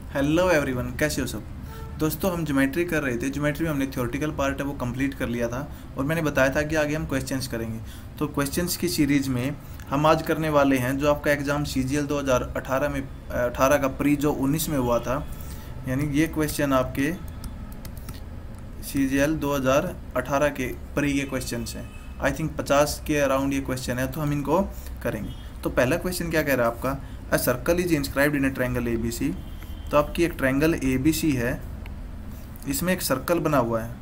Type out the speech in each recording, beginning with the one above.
Hello everyone, कैसे हो सब। दोस्तों, हम ज्योमेट्री कर रहे थे। ज्योमेट्री में हमने थ्योरेटिकल पार्ट है वो कंप्लीट कर लिया था और मैंने बताया था कि आगे हम क्वेश्चंस करेंगे। तो क्वेश्चंस की सीरीज़ में हम आज करने वाले हैं जो आपका एग्ज़ाम CGL 2018 में 18 का प्री जो 19 में हुआ था, यानी ये क्वेश्चन आपके CGL 2018 के प्री के क्वेश्चन हैं। आई थिंक 50 के अराउंड ये क्वेश्चन है, तो हम इनको करेंगे। तो पहला क्वेश्चन क्या कह रहा है आपका, a circle is inscribed in a triangle ABC। तो आपकी एक ट्रायंगल ABC है, इसमें एक सर्कल बना हुआ है।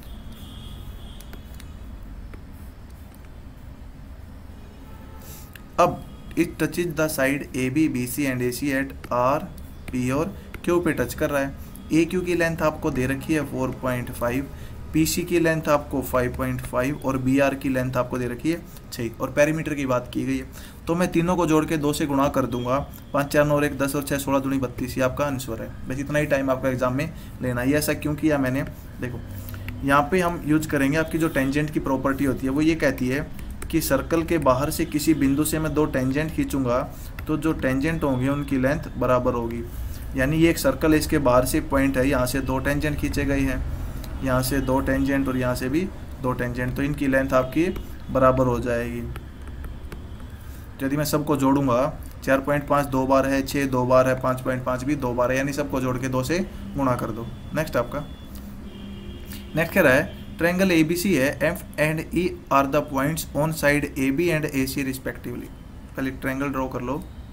अब it touches the side AB BC and AC at R P और Q पे टच कर रहा है। AQ की लेंथ आपको दे रखी है 4.5, PC की लेंथ आपको 5.5 और BR की लेंथ आपको दे रखी है 6 और पेरीमीटर की बात की गई है। तो मैं तीनों को जोड़ के 2 से गुणा कर दूंगा। 5 4 9 1 10 और 6 16 दूनी 32, ये आपका आंसर है। बस इतना ही टाइम आपका एग्जाम में लेना है। ऐसा क्यों किया मैंने, देखो यहाँ पे हम यूज करेंगे आपकी जो टेंजेंट की प्रॉपर्टी होती है, वो ये कहती है कि सर्कल के बाहर से किसी बिंदु से मैं 2 टेंजेंट खींचूंगा तो जो टेंजेंट होंगे उनकी लेंथ बराबर होगी। यानी ये एक सर्कल है, इसके बाहर से पॉइंट है, यहाँ से 2 टेंजेंट खींचे गए हैं, यहाँ से 2 टेंजेंट और यहाँ से भी 2 टेंजेंट, तो इनकी लेंथ आपकी बराबर हो जाएगी। यदि मैं सबको जोड़ूंगा 4.5 2 बार है, 6 2 बार है, 5.5 भी 2 बार है, यानी सबको जोड़ के 2 से गुणा कर दो। नेक्स्ट आपका नेक्स्ट कह रहा है ट्रायंगल ABC है, F and E are the points on side AB and AC respectively. पहले ट्रायंगल ड्रॉ कर लो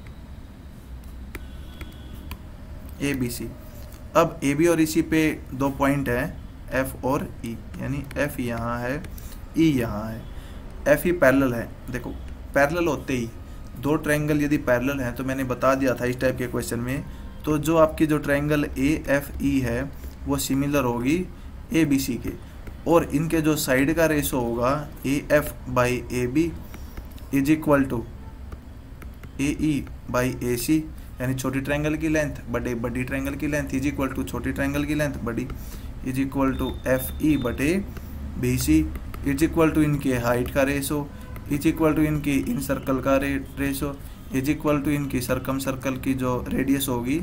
ABC। अब AB और EC पे 2 पॉइंट है F और E, यानी F यहाँ है, E यहाँ है। F ही पैरेलल है। देखो पैरेलल होते ही 2 ट्रायंगल यदि पैरेलल हैं, तो मैंने बता दिया था इस टाइप के क्वेश्चन में, तो जो आपकी जो ट्रायंगल AFE है वो सिमिलर होगी ABC के, और इनके जो साइड का रेशो होगा AF by AB is equal to AE by AC, यानी छोटी ट्रायंगल की लेंथ बड़ी ट्रायंगल की लेंथ इज इक्वल टू छोटी ट्रायंगल की लेंथ बड़ी इज इक्वल टू FE बटे BC इज इक्वल टू इनके हाइट का रेशो इज इक्वल टू इनकी इन सर्कल का रेशो इज इक्वल टू इनकी सर्कम सर्कल की जो रेडियस होगी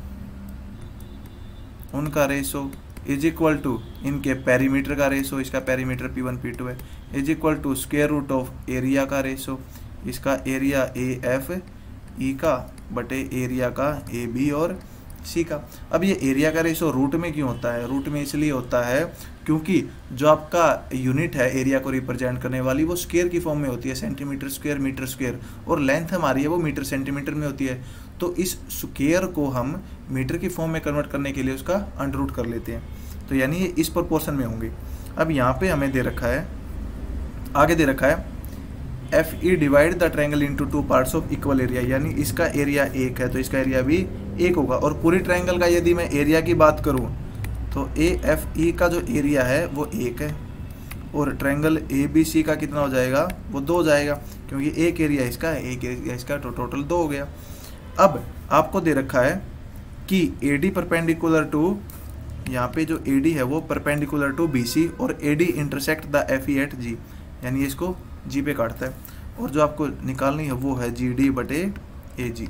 उनका रेशो इज इक्वल टू इनके पेरीमीटर का रेशो, इसका पेरीमीटर P1 P2 है, is equal to square root of area का रेशो, इसका एरिया AFE का बटे एरिया का AB और C का। अब ये एरिया का रेशो रूट में क्यों होता है, रूट में इसलिए होता है क्योंकि जो आपका यूनिट है एरिया को रिप्रेजेंट करने वाली वो स्क्वायर की फॉर्म में होती है, सेंटीमीटर स्क्वायर मीटर स्क्वायर, और लेंथ हमारी है वो मीटर सेंटीमीटर में होती है। तो इस स्क्वायर को हम मीटर की फॉर्म में कन्वर्ट करने के लिए उसका अंडर रूट कर लेते हैं, तो यानी ये इस प्रोपोर्शन में होंगे। अब यहाँ पे हमें दे रखा है, आगे दे रखा है FE divide the triangle into 2 parts of equal area, यानी इसका एरिया 1 है तो इसका एरिया भी 1 होगा। और पूरी ट्रायंगल का यदि मैं एरिया की बात करूँ तो AFE का जो एरिया है वो 1 है, और ट्रायंगल ABC का कितना हो जाएगा, वो 2 हो जाएगा, क्योंकि एक एरिया इसका है एक एरिया इसका, तो टोटल 2 हो गया। अब आपको दे रखा है कि AD परपेंडिकुलर टू, यहाँ पे जो AD है वो परपेंडिकुलर टू BC और AD intersect the FE at G, यानी इसको G पे काटता है, और जो आपको निकालनी है वो है GD बटे AG,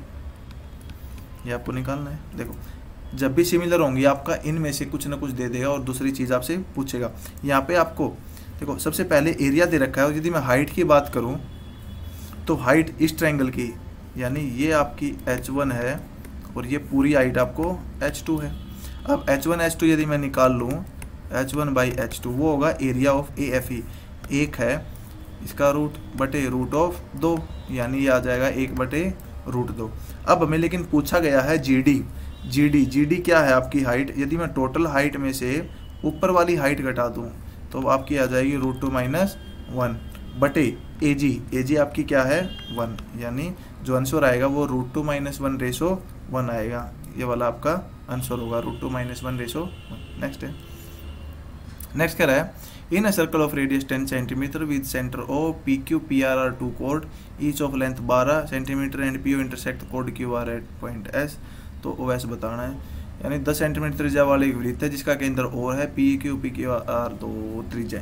ये आपको निकालना है। देखो जब भी सिमिलर होंगी आपका इनमें से कुछ ना कुछ दे देगा और दूसरी चीज़ आपसे पूछेगा। यहाँ पे आपको देखो सबसे पहले एरिया दे रखा है, और यदि मैं हाइट की बात करूँ तो हाइट इस ट्रायंगल की, यानी ये आपकी H1 है और ये पूरी हाइट आपको H2 है। अब H1 H2 यदि मैं निकाल लूँ H1 बाई H2, वो होगा एरिया ऑफ AFE, 1 है इसका रूट बटे रूट ऑफ 2, यानी ये आ जाएगा 1 बटे रूट 2। अब हमें लेकिन पूछा गया है GD क्या है आपकी हाइट। यदि मैं टोटल हाइट में से ऊपर वाली हाइट घटा दूँ तो आपकी आ जाएगी √2 - 1 बटे AG आपकी क्या है 1, यानी जो आंसर आएगा वो √2 - 1 रेशो 1 आएगा। ये वाला आपका आंसर होगा √2 - 1 रेशो 1। नेक्स्ट है, नेक्स्ट कह रहा है in a circle of radius 10 centimetre with centre O PQ PR are 2 chord each of length 12 centimetre and PO intersect chord QR at point S। तो OS बताना है, यानी 10 सेंटीमीटर त्रिज्या वाले एक वृत्त है जिसका केंद्र O है, PQR 2 त्रिज्याएं।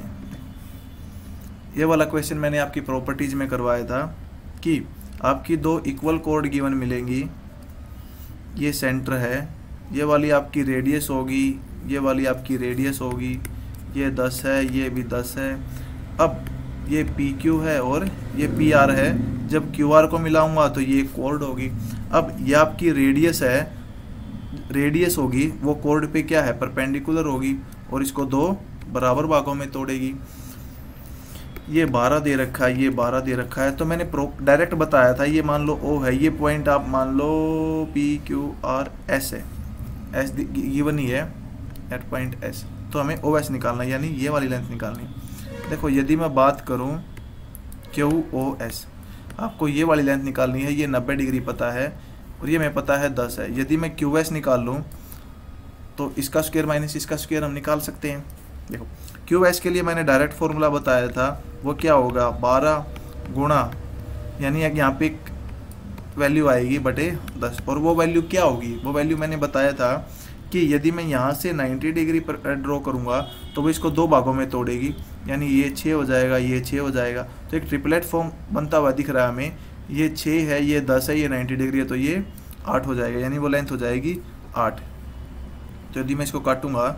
ये वाला क्वेश्चन मैंने आपकी प्रॉपर्टीज में करवाया था कि आपकी 2 इक्वल chord गिवन मिलेंगी, ये सेंटर है ये वाली आपकी रेडियस होगी, ये वाली आपकी रेडियस होगी, ये 10 है, ये भी 10 है। अब ये पी क्यू है और ये पी आर है, जब क्यू आर को मिलाऊंगा तो ये कोऑर्ड होगी। अब ये आपकी रेडियस है, रेडियस होगी वो कोऑर्ड पे क्या है, परपेंडिकुलर होगी और इसको दो बराबर भागों में तोड़ेगी। ये 12 दे रखा है, ये 12 दे रखा है, तो मैंने डायरेक्ट बताया था, ये मान लो ओ है, ये पॉइंट आप मान लो पी क्यू आर एस है, एस गिवन ही है एट पॉइंट एस, तो हमें ओ एस निकालना है, यानी ये वाली लेंथ निकालनी है। देखो यदि मैं बात करूं क्यू ओ एस, आपको ये वाली लेंथ निकालनी है, ये 90 डिग्री पता है और ये मैं पता है 10 है। यदि मैं क्यू एस निकाल लूँ तो इसका स्क्वायर माइनस इसका स्क्वायर हम निकाल सकते हैं। देखो क्यू एस के लिए मैंने डायरेक्ट फॉर्मूला बताया था, वो क्या होगा 12 गुणा, यानी यहाँ पे एक वैल्यू आएगी बटे 10, और वो वैल्यू क्या होगी, वो वैल्यू मैंने बताया था कि यदि मैं यहाँ से 90 डिग्री पर ड्रॉ करूँगा तो वो इसको दो भागों में तोड़ेगी, यानी ये 6 हो जाएगा, ये 6 हो जाएगा, तो एक ट्रिपलेट फॉर्म बनता हुआ दिख रहा है हमें। ये 6 है, ये 10 है, ये 90 डिग्री है, तो ये 8 हो जाएगा, यानी वो लेंथ हो जाएगी 8। तो यदि मैं इसको काटूंगा,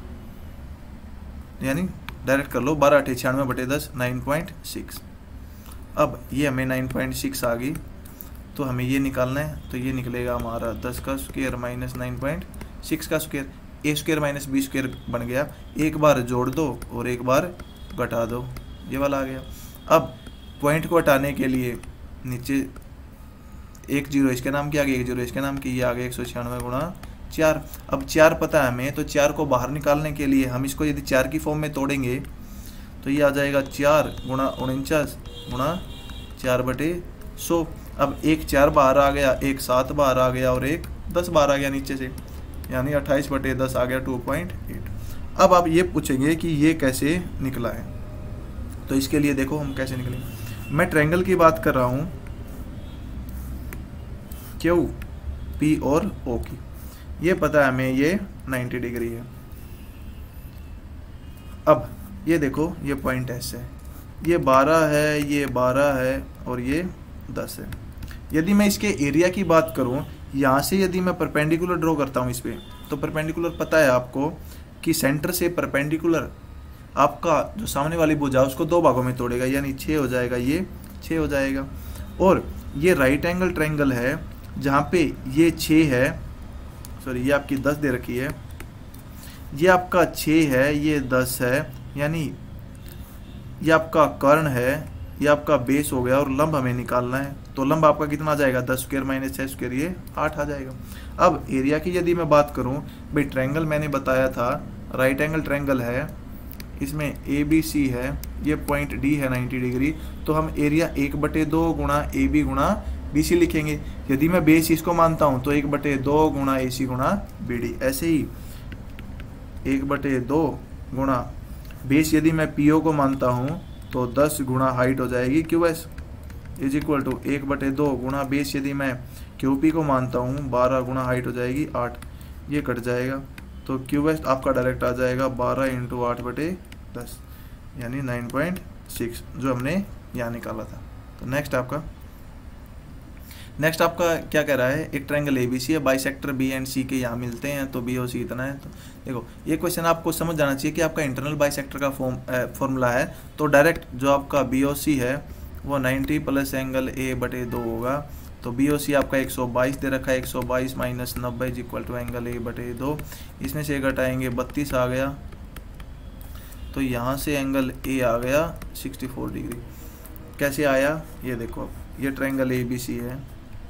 यानी डायरेक्ट कर लो 12 8 96 बटे 10 9.6। अब ये हमें 9.6 आ गई, तो हमें ये निकालना है, तो ये निकलेगा हमारा 10 का स्क्वायर माइनस 9.6 का square, a square minus b square बन गया। एक बार जोड़ दो और एक बार घटा दो, ये वाला आ गया। अब पॉइंट को हटाने के लिए नीचे एक जीरो इसके नाम की आ गई, एक जीरो इसके नाम की, ये आ गया 196 गुणा 4। अब 4 पता है हमें, तो 4 को बाहर निकालने के लिए हम इसको यदि 4 की फॉर्म में तोड़ेंगे तो ये आ जाएगा 4 गुणा 49 गुणा 4 बटे 100। अब एक 4 बाहर आ गया, एक 7 बाहर आ गया और एक 10 बाहर आ गया नीचे से, यानी 28 बटे 10 आ गया 2.8। अब आप ये पूछेंगे कि ये कैसे निकला है, तो इसके लिए देखो हम कैसे निकलेंगे। मैं ट्रायंगल की बात कर रहा हूँ, क्यू पी और ओ की, ये पता है हमें ये 90 डिग्री है। अब ये देखो ये पॉइंट एस है, ये 12 है, ये 12 है और ये 10 है। यदि मैं इसके एरिया की बात करूं, यहाँ से यदि मैं परपेंडिकुलर ड्रॉ करता हूँ इस पर, तो परपेंडिकुलर पता है आपको कि सेंटर से परपेंडिकुलर आपका जो सामने वाली भुजा उसको दो भागों में तोड़ेगा, यानी 6 हो जाएगा, ये 6 हो जाएगा। और ये राइट एंगल ट्रायंगल है जहाँ पे ये 6 है, सॉरी ये आपकी 10 दे रखी है, ये आपका 6 है, ये 10 है, यानी ये आपका कर्ण है, ये आपका बेस हो गया और लंब हमें निकालना है। तो लंब आपका कितना आ जाएगा 10 स्क्वायर माइनस 6 स्क्वायर, ये 8 आ जाएगा। अब एरिया की यदि मैं बात करूं, भाई ट्रायंगल मैंने बताया था राइट एंगल ट्रायंगल है, इसमें ए बी सी है, ये पॉइंट डी है 90 डिग्री, तो हम एरिया 1/2 गुणा ए बी गुणा बी सी लिखेंगे। यदि मैं बेस इसको मानता हूं तो 1/2 गुणा ए सी गुणा बी डी, ऐसे ही 1/2 गुणा बेस यदि मैं पी ओ को मानता हूं तो 10 गुणा हाइट हो जाएगी Q S is equal to 1/2 गुणा बेस यदि मैं क्यू पी को मानता हूँ 12 गुणा हाइट हो जाएगी 8, ये कट जाएगा, तो क्यू एस आपका डायरेक्ट आ जाएगा 12 × 8/10 यानी 9.6 जो हमने यहाँ निकाला था। तो नेक्स्ट आपका क्या कह रहा है, एक ट्रायंगल ABC है, बाइसेक्टर B एंड C के यहाँ मिलते हैं, तो BOC इतना है। तो देखो ये क्वेश्चन आपको समझ जाना चाहिए कि आपका इंटरनल बाइसेक्टर का फॉर्मूला है, तो डायरेक्ट जो आपका BOC है वो 90 प्लस एंगल A/2 होगा। तो BOC आपका 122 दे रखा है, 122 minus 90 is equal to angle A/2, इसमें से घटाएंगे 32 आ गया, तो यहाँ से एंगल A आ गया 64 डिग्री। कैसे आया ये देखो, अब ये ट्रायंगल ABC है।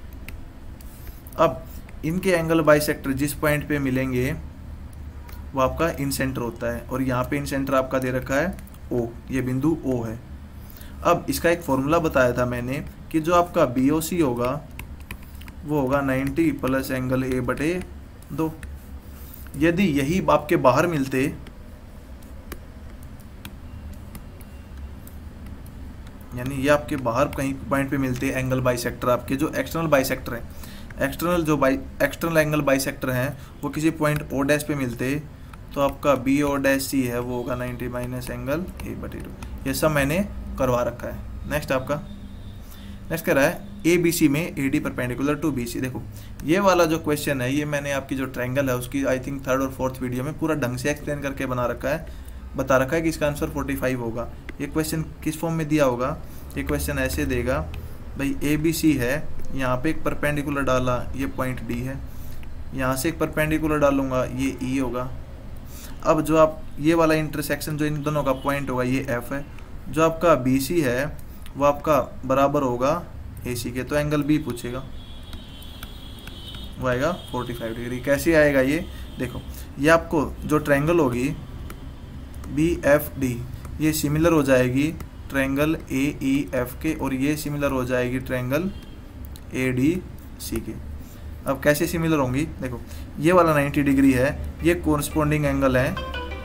अब इनके एंगल बाइसेक्टर जिस पॉइंट पे मिलेंगे वो आपका इन सेंटर होता है, और यहाँ पे इन सेंटर आपका दे रखा है O, ये बिंदु O है। अब इसका एक फॉर्मूला बताया था मैंने कि जो आपका BOC होगा वो होगा 90 प्लस एंगल A/2। यदि यही आपके बाहर मिलते, यानी ये आपके बाहर कहीं पॉइंट पे मिलते एंगल बाइसेक्टर, आपके जो एक्सटर्नल बाइसेक्टर हैं, एक्सटर्नल एंगल बाइसेक्टर हैं वो किसी पॉइंट O' पे मिलते, तो आपका BO'C है वो होगा 90 माइनस एंगल A/2। ये सब मैंने करवा रखा है। नेक्स्ट कह रहा है ए बी सी में A D perpendicular to B C. देखो ये वाला जो क्वेश्चन है ये मैंने आपकी जो ट्रायंगल है उसकी आई थिंक 3rd और 4th वीडियो में पूरा ढंग से एक्सप्लेन करके बता रखा है कि इसका आंसर 45 होगा। ये क्वेश्चन किस फॉर्म में दिया होगा, ये क्वेश्चन ऐसे देगा भाई ए बी सी है, यहाँ पे एक परपेंडिकुलर डाला, ये पॉइंट डी है, यहाँ से एक परपेंडिकुलर डालूंगा, ये ई होगा। अब जो आप ये वाला इंटरसेक्शन जो इन दोनों का पॉइंट होगा ये एफ है, जो आपका बी सी है वो आपका बराबर होगा ए सी के, तो एंगल बी पूछेगा, वो आएगा 45 डिग्री। कैसे आएगा ये देखो, ये आपको जो ट्रायंगल होगी बी एफ डी ये सिमिलर हो जाएगी ट्रायंगल ए ई एफ के, और ये सिमिलर हो जाएगी ट्रायंगल ए डी सी के। अब कैसे सिमिलर होंगी, देखो ये वाला 90 डिग्री है, ये कोरस्पॉन्डिंग एंगल है,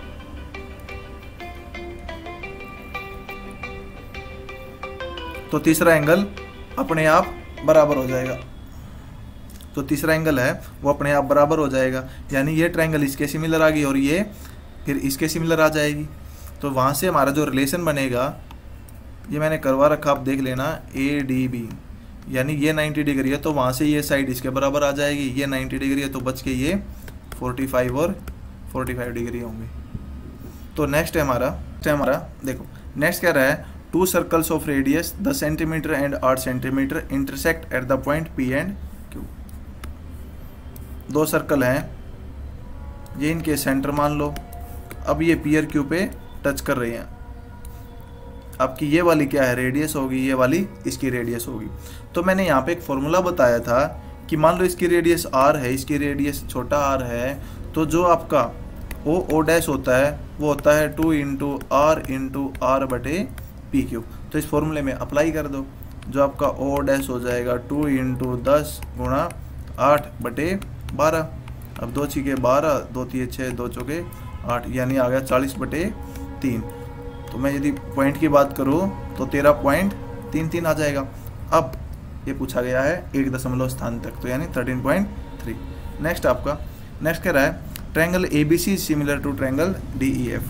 तो तीसरा एंगल अपने आप बराबर हो जाएगा, तो तीसरा एंगल है वो अपने आप बराबर हो जाएगा, यानी ये ट्रायंगल इसके सिमिलर आ गई और ये फिर इसके सिमिलर आ जाएगी। तो वहाँ से हमारा जो रिलेशन बनेगा ये मैंने करवा रखा, आप देख लेना, ए डी बी, यानी ये 90 डिग्री है तो वहाँ से ये साइड इसके बराबर आ जाएगी, ये 90 डिग्री है तो बच के ये 45 और 45 डिग्री होंगे। तो नेक्स्ट है हमारा देखो नेक्स्ट कह रहा है 2 circles of radius 10 centimetre and 8 centimetre intersect at the point P and Q. 2 circle हैं, ये इनके सेंटर मान लो, अब ये पी और क्यू पे टच कर रही हैं। आपकी ये वाली क्या है, रेडियस होगी, ये वाली इसकी रेडियस होगी। तो मैंने यहाँ पे एक फॉर्मूला बताया था कि मान लो इसकी रेडियस r है, इसकी रेडियस छोटा r है, तो जो आपका ओ डैश होता है वो होता है 2 इंटू r बटे पी क्यू। तो इस फॉर्मूले में अप्लाई कर दो, जो आपका ओ डैश हो जाएगा 2 इंटू 10 गुणा 8 बटे 12। अब 2 छीके 12, 2 3 6, 2 चौके 8, यानी आ गया 40 बटे 3। तो मैं यदि पॉइंट की बात करूँ तो 13.33 आ जाएगा। अब ये पूछा गया है 1 दशमलव स्थान तक, तो यानी 13.3। नेक्स्ट कह रहा है triangle A B C similar to triangle D E F.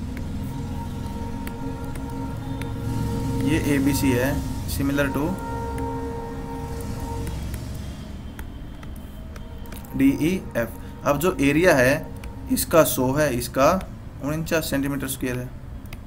ये ए बी सी है similar to D E F. अब जो एरिया है इसका 100 है, इसका 49 सेंटीमीटर स्क्वायर है।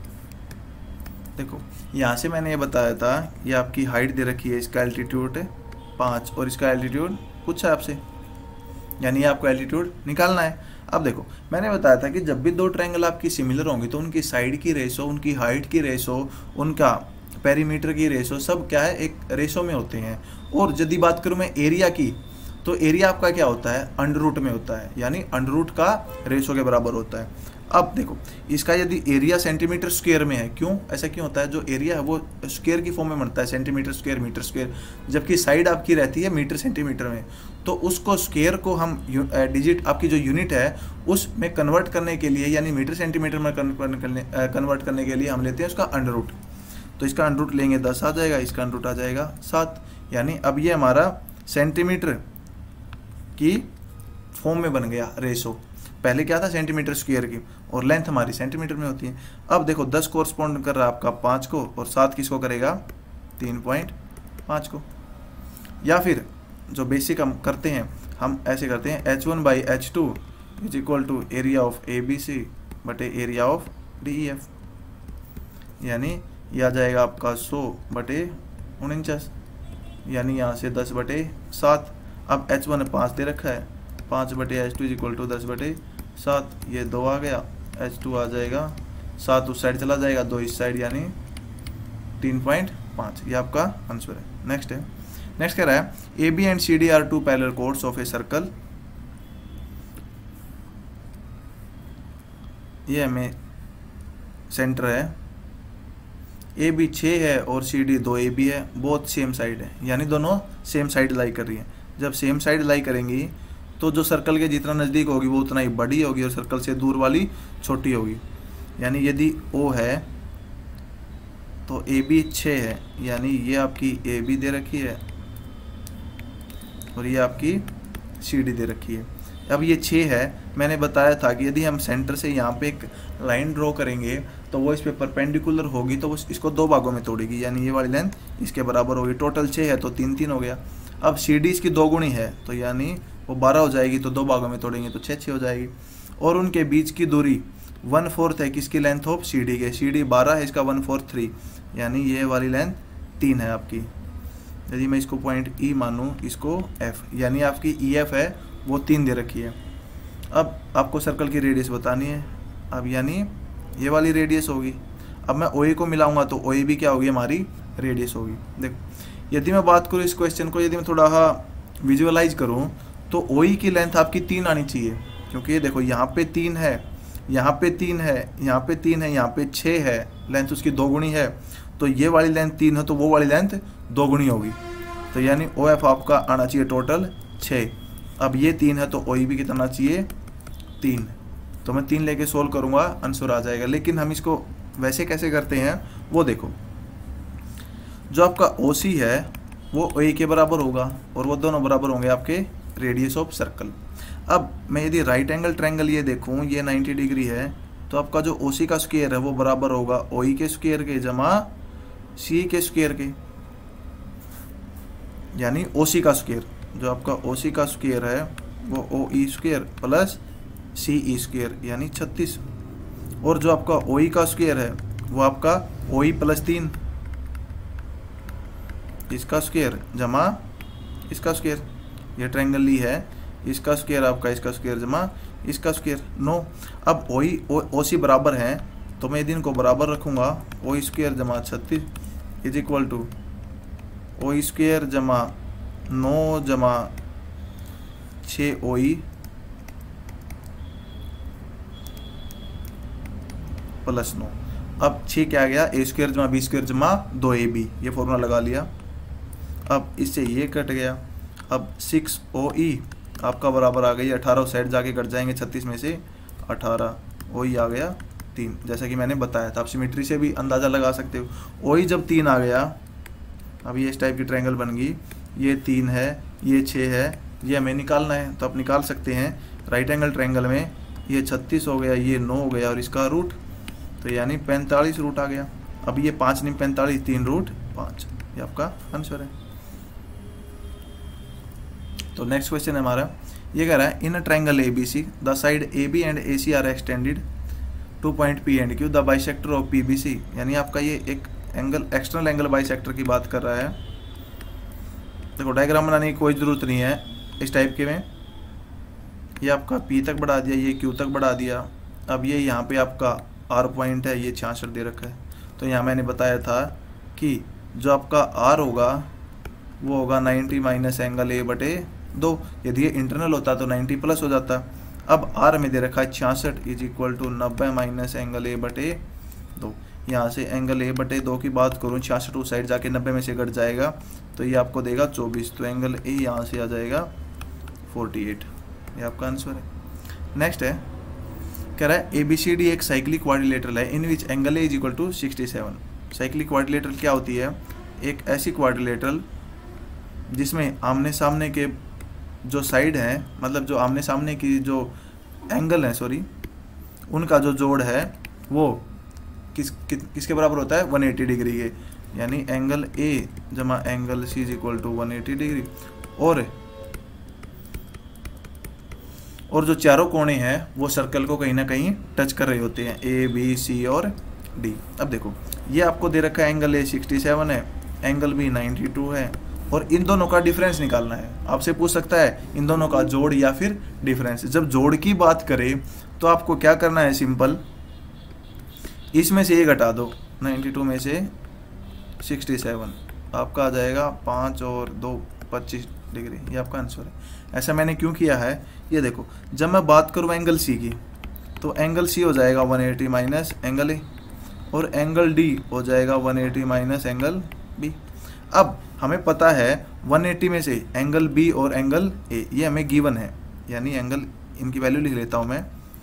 देखो यहाँ से मैंने ये बताया था, ये आपकी हाइट दे रखी है, इसका एल्टीट्यूड 5 और इसका एल्टीट्यूड पूछा है आपसे, यानी आपको एल्टीट्यूड निकालना है। अब देखो मैंने बताया था कि जब भी 2 ट्रायंगल आपकी सिमिलर होंगी तो उनकी साइड की रेशो, उनकी हाइट की रेशो, उनका पेरीमीटर की रेशो सब क्या है, एक रेशो में होते हैं। और यदि बात करूँ मैं एरिया की, तो एरिया आपका क्या होता है, अंडर रूट में होता है, यानी अंडर रूट का रेशो के बराबर होता है। अब देखो इसका यदि एरिया सेंटीमीटर स्क्वायर में है, क्यों ऐसा क्यों होता है, जो एरिया है वो स्क्वायर की फॉर्म में बनता है, सेंटीमीटर स्क्वायर मीटर स्क्वायर, जबकि साइड आपकी रहती है मीटर सेंटीमीटर में। तो उसको स्क्वायर को हम डिजिट आपकी जो यूनिट है उसमें कन्वर्ट करने के लिए, यानी मीटर सेंटीमीटर में कन्वर्ट करने के लिए हम लेते हैं उसका अंडर रूट। तो इसका अंडर रूट लेंगे 10 आ जाएगा, इसका अंडर रूट आ जाएगा 7, यानी अब ये हमारा सेंटीमीटर की फॉर्म में बन गया रेशो। पहले क्या था, सेंटीमीटर स्क्वायर की, और लेंथ हमारी सेंटीमीटर में होती है। अब देखो 10 कोरस्पॉन्ड कर रहा है आपका 5 को, और 7 किसको करेगा, 3.5 को। या फिर जो बेसिक हम करते हैं, हम ऐसे करते हैं H1/H2 is equal to area of ABC बटे एरिया ऑफ DEF, यानी यह आ जाएगा आपका 100/49, यानी यहाँ से 10/7। अब H1 5 दे रखा है, 5/H2 इज इक्वल टू 10/7, ये 2 आ गया, H2 आ जाएगा 7 उस साइड चला जाएगा, 2 इस साइड, यानी 3.5। ये आपका आंसर है। नेक्स्ट कह रहा है AB and CD are 2 parallel chords of a circle. ये हमें सेंटर है, AB 6 है और CD 2 AB है, बोथ सेम साइड है, यानी दोनों सेम साइड लाई कर रही है। जब सेम साइड लाई करेंगी तो जो सर्कल के जितना नज़दीक होगी वो उतना ही बड़ी होगी और सर्कल से दूर वाली छोटी होगी। यानी यदि O है तो AB 6 है, यानी ये आपकी AB दे रखी है और ये आपकी CD दे रखी है। अब ये 6 है, मैंने बताया था कि यदि हम सेंटर से यहाँ पे एक लाइन ड्रॉ करेंगे तो वो इस पे परपेंडिकुलर होगी, तो वो इसको 2 भागों में तोड़ेगी, यानी ये वाली लेंथ इसके बराबर होगी। टोटल 6 है तो 3 3 हो गया। अब सी डी इसकी 2 गुणी है, तो यानी वो 12 हो जाएगी, तो 2 भागों में तोड़ेंगे तो 6 6 हो जाएगी। और उनके बीच की दूरी 1/4 है किसकी लेंथ ऑफ सी डी के, सी डी 12 है, इसका 1/4 3, यानी ये वाली लेंथ 3 है आपकी। यदि मैं इसको पॉइंट ई मानूँ, इसको एफ, यानी आपकी ई एफ है वो 3 दे रखी है। अब आपको सर्कल की रेडियस बतानी है, अब यानी ये वाली रेडियस होगी। अब मैं ओ ए को मिलाऊंगा तो ओ ए भी क्या होगी, हमारी रेडियस होगी। देखो यदि मैं बात करूँ इस क्वेश्चन को, यदि मैं थोड़ा विजुअलाइज करूँ तो ओ ई की लेंथ आपकी 3 आनी चाहिए, क्योंकि ये देखो यहाँ पे 3 है, यहाँ पे 3 है, यहाँ पे 3 है, यहाँ पे 6 है, लेंथ उसकी 2 गुणी है, तो ये वाली लेंथ 3 है तो वो वाली लेंथ 2 गुणी होगी, तो यानी ओ एफ आपका आना चाहिए टोटल 6। अब ये 3 है तो ओ ई भी कितना चाहिए, 3, तो मैं 3 लेके सोल्व करूँगा, आंसर आ जाएगा। लेकिन हम इसको वैसे कैसे करते हैं वो देखो, जो आपका ओ सी है वो ओ ए के बराबर होगा और वो दोनों बराबर होंगे आपके रेडियस ऑफ सर्कल। अब मैं यदि राइट एंगल ट्रायंगल ये देखूँ, ये 90 डिग्री है, तो आपका जो ओ सी का स्क्वायर है वो बराबर होगा ओ ई के स्क्वायर के जमा सी के स्क्वायर के, यानी ओ सी का स्क्वायर, जो आपका ओ सी का स्क्वायर है वो O E square plus C E square यानी 36, और जो आपका ओ ई का स्क्वायर है वो आपका ओ ई प्लस 3 इसका स्क्वायर जमा इसका स्क्वायर, ये ट्रायंगल ली है, इसका स्क्वायर आपका इसका स्क्वायर जमा इसका स्क्वायर 9। अब ओ सी बराबर है तो मैं इनको बराबर रखूँगा, ओ स्क्वायर जमा 36 is equal to O square जमा 9 जमा 6 ओ ई प्लस 9। अब 6 क्या आ गया, ए स्क्वायर जमा बी स्क्वायर जमा 2ab, ये फॉर्मूला लगा लिया। अब इससे ये कट गया। अब 6OE आपका बराबर आ गई 18, साइड जाके कट जाएंगे 36 में से 18, OE आ गया 3, जैसा कि मैंने बताया था। आप सिमेट्री से भी अंदाज़ा लगा सकते हो। OE जब 3 आ गया, अब ये इस टाइप की ट्रायंगल बन गई, ये 3 है, ये 6 है, ये हमें निकालना है तो आप निकाल सकते हैं। राइट एंगल ट्रायंगल में ये 36 हो गया, ये 9 हो गया और इसका रूट, तो यानी 45 रूट आ गया। अब ये 5 नहीं 45, 3 रूट 5, ये आपका आंसर है। तो नेक्स्ट क्वेश्चन है हमारा, ये कह रहा है in a triangle ABC the side AB and AC are extended to point P and Q the bisector of PBC, यानी आपका ये एक एंगल एक्सटर्नल एंगल बाइसेक्टर की बात कर रहा है। देखो डायग्राम बनाने की कोई ज़रूरत नहीं है इस टाइप के में, ये आपका P तक बढ़ा दिया, ये Q तक बढ़ा दिया। अब ये यहाँ पे आपका R पॉइंट है, ये 66 दे रखा है। तो यहाँ मैंने बताया था कि जो आपका R होगा वो होगा 90 माइनस एंगल A/2, यदि ये इंटरनल होता तो 90 प्लस हो जाता। अब R में दे रखा है 66 is equal to 90 minus angle A/2। यहाँ से एंगल A/2 की बात करूँ, 66 उस साइड जाके 90 में से कट जाएगा तो ये आपको देगा 24, तो एंगल A यहाँ से आ जाएगा 48, ये आपका आंसर है। नेक्स्ट है, कह रहा है ABCD एक साइक्लिक क्वाड्रिलेटरल है in which angle A is equal to 67। Cyclic quadrilateral क्या होती है, एक ऐसी क्वाड्रिलेटरल जिसमें आमने सामने के जो साइड हैं, मतलब जो आमने सामने की जो एंगल है, सॉरी, उनका जो जोड़ है वो किसके बराबर होता है, 180 डिग्री के, यानी एंगल A जमा angle C is equal to 180 degree. और जो चारों कोणे हैं वो सर्कल को कहीं ना कहीं टच कर रहे होते हैं, A, B, C और D। अब देखो ये आपको दे रखा है एंगल A 67 है, एंगल B 92 है, और इन दोनों का डिफरेंस निकालना है। आपसे पूछ सकता है इन दोनों का जोड़ या फिर डिफरेंस। जब जोड़ की बात करें तो आपको क्या करना है, सिंपल, इसमें से ये घटा दो, 92 में से 67, आपका आ जाएगा 5 और 2 25 डिग्री, ये आपका आंसर है। ऐसा मैंने क्यों किया है, ये देखो, जब मैं बात करूँ एंगल C की तो एंगल C हो जाएगा 180 माइनस एंगल A, और एंगल D हो जाएगा 180 माइनस एंगल B। अब हमें पता है 180 में से एंगल B और एंगल A ये हमें गिवन है, यानी एंगल, इनकी वैल्यू लिख लेता हूँ मैं,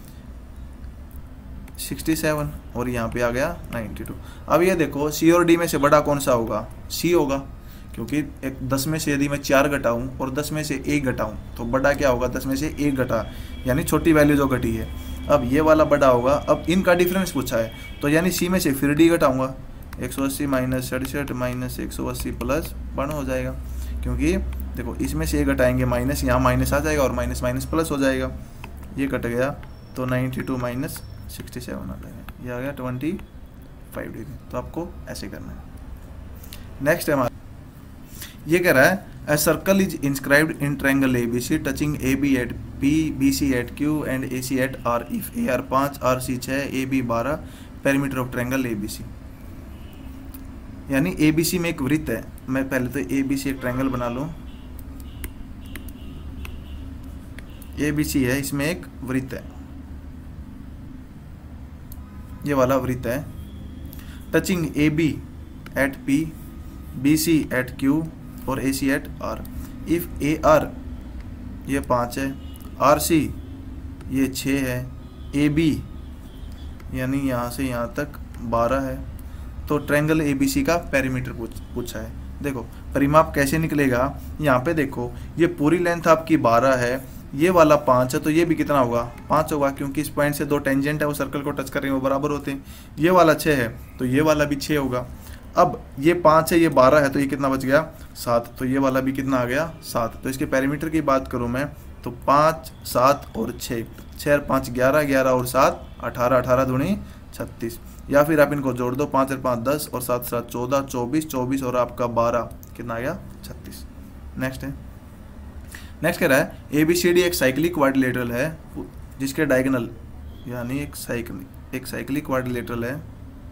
67 और यहाँ पे आ गया 92। अब ये देखो C और D में से बड़ा कौन सा होगा, C होगा, क्योंकि एक 10 में से यदि मैं 4 घटाऊँ और 10 में से 1 घटाऊँ तो बड़ा क्या होगा, 10 में से 1 घटा, यानी छोटी वैल्यू जो घटी है। अब ये वाला बड़ा होगा, अब इनका डिफरेंस पूछा है तो यानी सी में से फिर डी घटाऊँगा, 180 माइनस 67 माइनस 180 प्लस 1 हो जाएगा, क्योंकि देखो इसमें से 1 घटाएंगे माइनस, यहाँ माइनस आ जाएगा और माइनस माइनस प्लस हो जाएगा, ये कट गया तो 92 माइनस 67 आ जाएगा, ये आ गया 25 डिग्री। तो आपको ऐसे करना है। नेक्स्ट है हमारा, ये कह रहा है A circle is inscribed in triangle ABC touching AB at P, BC at Q and AC at R if AR 5, RC 6, AB 12, perimeter of triangle ABC। यानी ABC में एक वृत्त है, मैं पहले तो ABC एक ट्रायंगल बना लूँ, ABC है, इसमें एक वृत्त है, ये वाला वृत्त है, touching AB at P, BC at Q और AC at R। If AR ये 5 है, RC ये 6 है, AB यानी यहाँ से यहाँ तक 12 है, तो ट्रायंगल ABC का पेरीमीटर पूछा है। देखो परिमाप कैसे निकलेगा, यहाँ पे देखो ये पूरी लेंथ आपकी 12 है, ये वाला 5 है, तो ये भी कितना होगा, 5 होगा, क्योंकि इस पॉइंट से 2 टेंजेंट है वो सर्कल को टच कर रहे हैं, वो बराबर होते हैं। ये वाला 6 है तो ये वाला भी 6 होगा। अब ये 5 है, ये 12 है, तो ये कितना बच गया, 7, तो ये वाला भी कितना आ गया, 7। तो इसके पेरीमीटर की बात करूँ मैं तो 5, 7 और 6, 6 और 5 11, 11 और 7 18, 18 दूनी 36, या फिर आप इनको जोड़ दो, 5 और 5 10 और 7 7 14, 24, 24 और आपका 12 कितना आ गया, 36। नेक्स्ट है, नेक्स्ट कह रहा है ABCD एक साइक्लिक क्वाड्रिलेटरल है जिसके डायगोनल, यानी एक साइक्लिक क्वाड्रिलेटरल है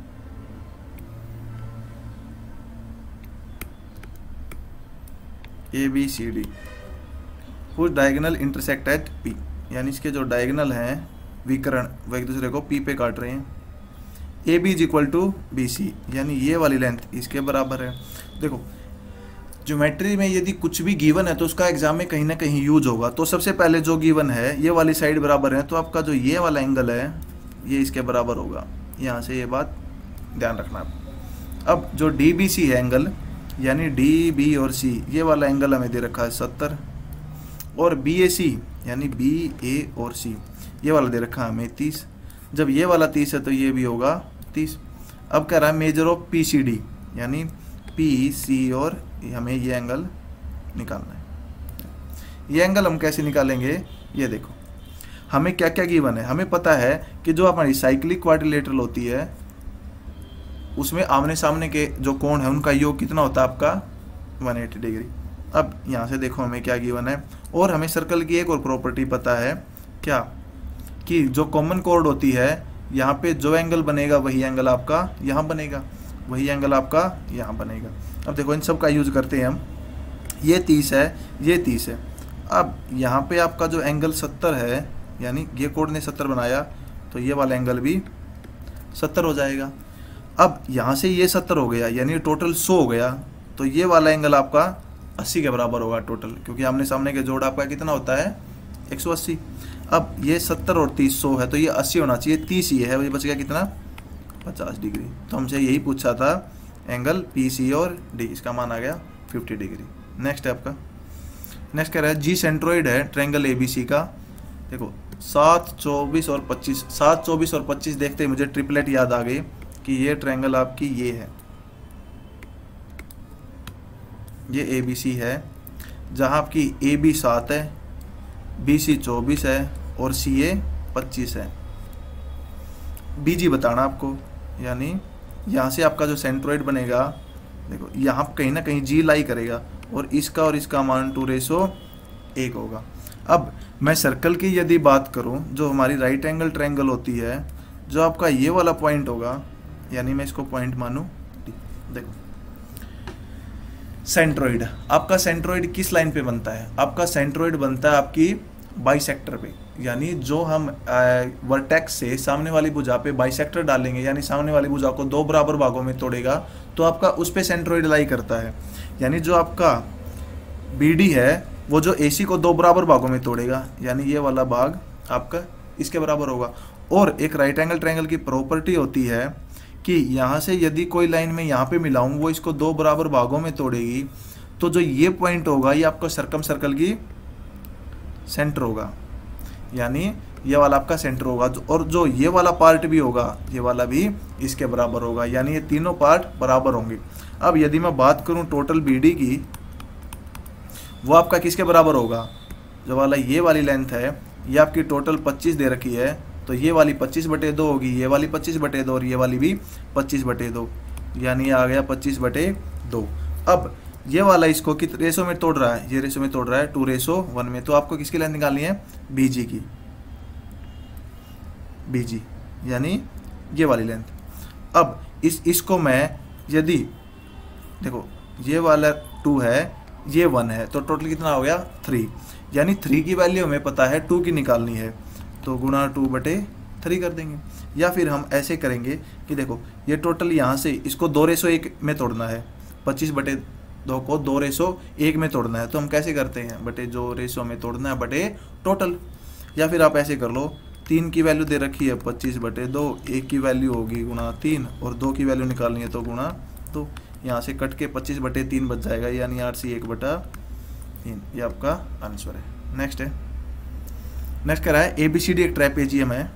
ABCD, वो डायगोनल इंटरसेक्ट एट P, यानी इसके जो डायगोनल हैं विकर्ण वो एक दूसरे को P पे काट रहे हैं। AB is equal to BC, यानी ये वाली लेंथ इसके बराबर है। देखो ज्योमेट्री में यदि कुछ भी गिवन है तो उसका एग्जाम में कहीं ना कहीं यूज होगा, तो सबसे पहले जो गिवन है ये वाली साइड बराबर है, तो आपका जो ये वाला एंगल है ये इसके बराबर होगा, यहाँ से ये बात ध्यान रखना आप। अब जो DBC है एंगल, यानी DB और C ये वाला एंगल हमें दे रखा है 70, और BAC यानी BA और C ये वाला दे रखा है हमें 30। जब ये वाला 30 है तो ये भी होगा 30। अब कह रहा है मेजर ऑफ PCD, यानी PC और हमें ये एंगल निकालना है। ये एंगल हम कैसे निकालेंगे, ये देखो हमें क्या क्या गिवन है। हमें पता है कि जो हमारी साइक्लिक क्वाड्रिलेटरल होती है उसमें आमने सामने के जो कोण है उनका योग कितना होता है आपका 180 डिग्री। अब यहाँ से देखो हमें क्या गिवन है, और हमें सर्कल की एक और प्रॉपर्टी पता है क्या, कि जो कॉमन कोड होती है यहाँ पे जो एंगल बनेगा वही एंगल आपका यहाँ बनेगा, वही एंगल आपका यहाँ बनेगा। अब देखो इन सब का यूज करते हैं हम, ये 30 है, ये 30 है। अब यहाँ पे आपका जो एंगल 70 है, यानी ये कोड ने 70 बनाया तो ये वाला एंगल भी 70 हो जाएगा। अब यहाँ से ये 70 हो गया, यानी टोटल 100 हो गया, तो ये वाला एंगल आपका 80 के बराबर होगा टोटल, क्योंकि आमने सामने के जोड़ आपका कितना होता है 180। अब ये 70 और 30 100 है तो ये 80 होना चाहिए, 30 ही है, ये बच गया कितना 50 डिग्री। तो हमसे यही पूछा था एंगल PC और D, इसका मान आ गया 50 डिग्री। नेक्स्ट है आपका, नेक्स्ट कह रहा है जी सेंट्रोइड है ट्रायंगल ABC का। देखो 7, 24 और 25, 7, 24 और 25 देखते ही मुझे ट्रिपलेट याद आ गई कि ये ट्रायंगल आपकी ये है, ये ABC है, जहाँ आपकी AB 7 है, BC 24 है और CA 25 है। BG बताना आपको, यानी यहाँ से आपका जो सेंट्रोइड बनेगा, देखो यहाँ कहीं ना कहीं G लाई करेगा और इसका मान 2:1 होगा। अब मैं सर्कल की यदि बात करूँ, जो हमारी राइट एंगल ट्रायंगल होती है, जो आपका ये वाला पॉइंट होगा, यानी मैं इसको पॉइंट मानूँ, देखो सेंट्रोइड, आपका सेंट्रोइड किस लाइन पे बनता है, आपका सेंट्रोइड बनता है आपकी बाइसेक्टर पे, यानी जो हम वर्टेक्स से सामने वाली भुजा पे बाइसेक्टर डालेंगे, यानी सामने वाली भुजा को 2 बराबर भागों में तोड़ेगा, तो आपका उस पे सेंट्रोइड लाई करता है। यानी जो आपका BD है वो जो AC को 2 बराबर भागों में तोड़ेगा, यानी ये वाला भाग आपका इसके बराबर होगा। और एक राइट एंगल ट्रायंगल की प्रॉपर्टी होती है कि यहाँ से यदि कोई लाइन में यहाँ पे मिलाऊं, वो इसको दो बराबर भागों में तोड़ेगी, तो जो ये पॉइंट होगा ये आपका सर्कम सर्कल की सेंटर होगा, यानी ये वाला आपका सेंटर होगा। और जो ये वाला पार्ट भी होगा, ये वाला भी इसके बराबर होगा, यानी ये तीनों पार्ट बराबर होंगे। अब यदि मैं बात करूं टोटल BD की, वो आपका किसके बराबर होगा, जो वाला ये वाली लेंथ है ये आपकी टोटल 25 दे रखी है, तो ये वाली 25/2 होगी, ये वाली 25/2 और ये वाली भी 25/2, यानी ये आ गया 25/2। अब ये वाला इसको किस रेशो में तोड़ रहा है, ये रेशो में तोड़ रहा है 2:1 में। तो आपको किसकी लेंथ निकालनी है, BG की, BG यानी ये वाली लेंथ। अब इसको मैं यदि देखो ये वाला 2 है, ये 1 है, तो टोटल कितना हो गया 3, यानी 3 की वैल्यू हमें पता है 2 की निकालनी है, तो गुणा 2/3 कर देंगे। या फिर हम ऐसे करेंगे कि देखो ये टोटल यहाँ से इसको 2:1 में तोड़ना है, 25/2 को 2:1 में तोड़ना है, तो हम कैसे करते हैं, बटे जो रेशो में तोड़ना है बटे टोटल। या फिर आप ऐसे कर लो, 3 की वैल्यू दे रखी है 25/2, 1 की वैल्यू होगी गुणा 3 और 2 की वैल्यू निकालनी है तो गुणा 2। यहाँ से कट के 25/3 बच जाएगा, यानी RC 1/3, ये आपका आंसर है। नेक्स्ट कह रहा है ABCD एक ट्रेपेजियम है,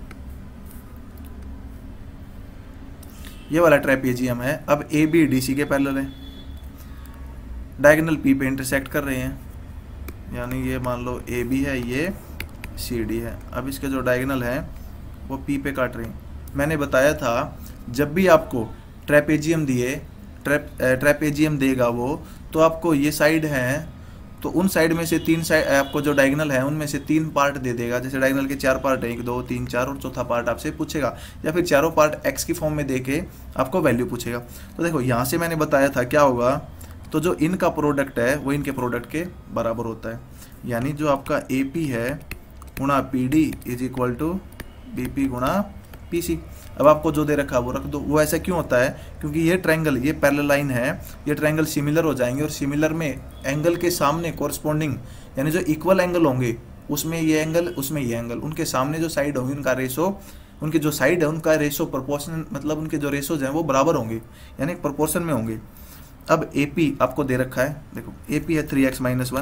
ये वाला ट्रेपेजियम है। अब AB DC के पैरेलल है, डायगोनल P पे इंटरसेक्ट कर रहे हैं, यानी ये मान लो AB है, ये CD है। अब इसके जो डायगोनल है वो P पे काट रहे हैं। मैंने बताया था जब भी आपको ट्रेपेजियम ट्रेपेजियम देगा वो, तो आपको ये साइड है, तो उन साइड में से 3 साइड आपको जो डायगोनल है उनमें से 3 पार्ट दे देगा। जैसे डायगोनल के 4 पार्ट है, 1 2 3 4, और चौथा पार्ट आपसे पूछेगा, या फिर चारों पार्ट x की फॉर्म में देके आपको वैल्यू पूछेगा। तो देखो यहाँ से मैंने बताया था क्या होगा, तो जो इनका प्रोडक्ट है वो इनके प्रोडक्ट के बराबर होता है, यानी जो आपका AP है गुणा PD is equal to BP गुणा PC। अब आपको जो दे रखा है वो रख दो। वो ऐसा क्यों होता है, क्योंकि ये ट्रायंगल, ये पैरेलल लाइन है, ये ट्रायंगल सिमिलर हो जाएंगे, और सिमिलर में एंगल के सामने कोरस्पॉन्डिंग, यानी जो इक्वल एंगल होंगे उसमें ये एंगल, उसमें ये एंगल, उनके सामने जो साइड होंगी उनका रेशो, उनके जो साइड है उनका रेशो प्रोपोर्शनल, मतलब उनके जो रेशोज हैं वो बराबर होंगे, यानी प्रोपोर्शन में होंगे। अब AP आपको दे रखा है, देखो AP है 3x-1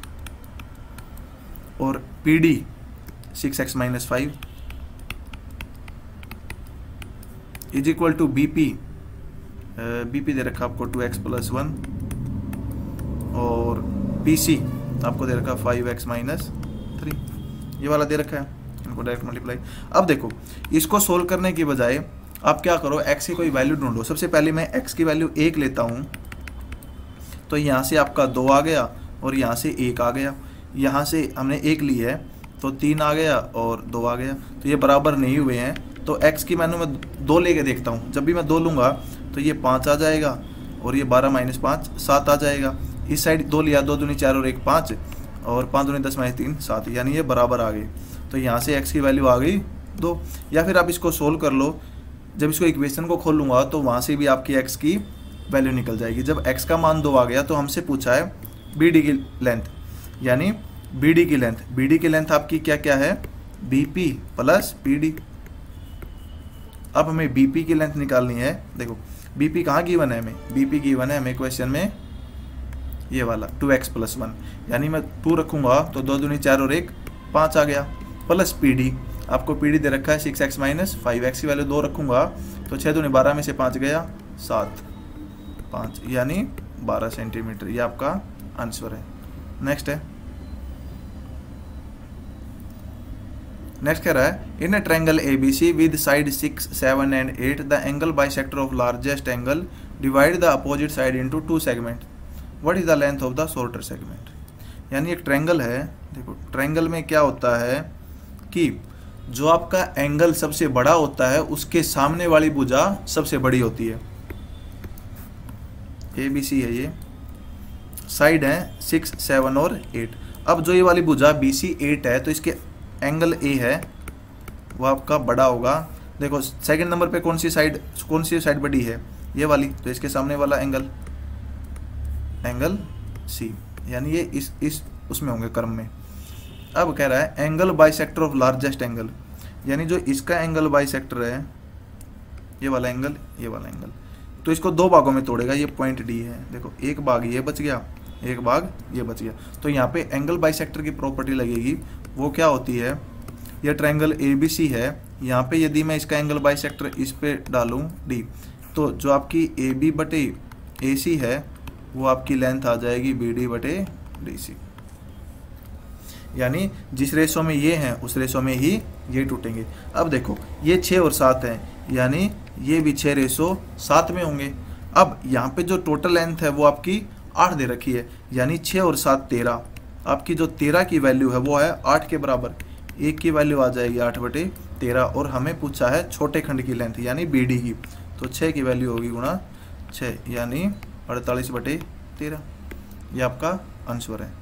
और PD 6x-5 is equal to BP दे रखा आपको 2x+1 और PC आपको दे रखा 5x-3, ये वाला दे रखा है, इनको डायरेक्ट मल्टीप्लाई। अब देखो इसको सोल्व करने की बजाय आप क्या करो, x की कोई वैल्यू ढूंढो। सबसे पहले मैं x की वैल्यू 1 लेता हूँ, तो यहाँ से आपका 2 आ गया और यहाँ से 1 आ गया। यहाँ से हमने 1 ली है तो 3 आ गया और 2 आ गया, तो ये बराबर नहीं हुए हैं। तो x की वैल्यू मैं 2 लेके देखता हूँ, जब भी मैं 2 लूँगा तो ये 5 आ जाएगा और ये 12 - 5 7 आ जाएगा। इस साइड 2 लिया, 2 दूनी 4 और 1 5 और 5 दूनी 10 - 3 7, यानी ये बराबर आ गए। तो यहाँ से x की वैल्यू आ गई 2। या फिर आप इसको सोल्व कर लो, जब इसको इक्वेशन को खोल लूँगा तो वहाँ से भी आपकी x की वैल्यू निकल जाएगी। जब x का मान 2 आ गया तो हमसे पूछा है BD की लेंथ, यानी BD की लेंथ आपकी क्या क्या है, BP प्लस PD। अब हमें BP की लेंथ निकालनी है। देखो BP कहाँ गिवन है हमें, BP गिवन है हमें क्वेश्चन में ये वाला 2x+1, यानी मैं 2 रखूँगा तो 2 दूनी 4 और 1 5 आ गया, प्लस PD, आपको PD दे रखा है 6x-5, x की वैल्यू 2 रखूँगा तो 6 दूनी 12 में से 5 गया 7, 5 यानी 12 सेंटीमीटर, ये आपका आंसर है। नेक्स्ट कह रहा है in a triangle ABC with side 6, 7 and 8 the angle bisector of largest angle divide the opposite side into 2 segment, what is the length of the shorter segment. यानी एक ट्रायंगल है, देखो ट्रायंगल में क्या होता है कि जो आपका एंगल सबसे बड़ा होता है उसके सामने वाली भुजा सबसे बड़ी होती है। ABC है, ये साइड है 6, 7 और 8। अब जो ये वाली भुजा BC 8 है तो इसके एंगल A है वो आपका बड़ा होगा। देखो सेकंड नंबर पे कौन सी साइड बड़ी है, ये वाली, तो इसके सामने वाला एंगल C, यानी ये इस उसमें होंगे क्रम में। अब कह रहा है angle bisector of largest angle, यानी जो इसका एंगल बाइसेक्टर है ये वाला एंगल, ये वाला एंगल। तो इसको दो भागों में तोड़ेगा, ये पॉइंट डी है, देखो एक भाग ये बच गया, एक भाग ये बच गया। तो यहाँ पे एंगल बाइसेक्टर की प्रॉपर्टी लगेगी, वो क्या होती है, ये ट्रायंगल ABC है, यहाँ पे यदि मैं इसका एंगल बाइसेक्टर इस पे डालूँ D, तो जो आपकी AB बटे AC है वो आपकी लेंथ आ जाएगी BD बटे DC। यानी जिस रेशो में ये हैं उस रेशो में ही ये टूटेंगे। अब देखो ये 6 और 7 हैं, यानी ये भी 6:7 में होंगे। अब यहाँ पे जो टोटल लेंथ है वो आपकी 8 दे रखी है, यानी 6 और 7 13। आपकी जो 13 की वैल्यू है वो है 8 के बराबर, एक की वैल्यू आ जाएगी 8/13, और हमें पूछा है छोटे खंड की लेंथ यानी BD की, तो 6 की वैल्यू होगी गुणा 6 यानी 48/13। ये आपका आंसर है।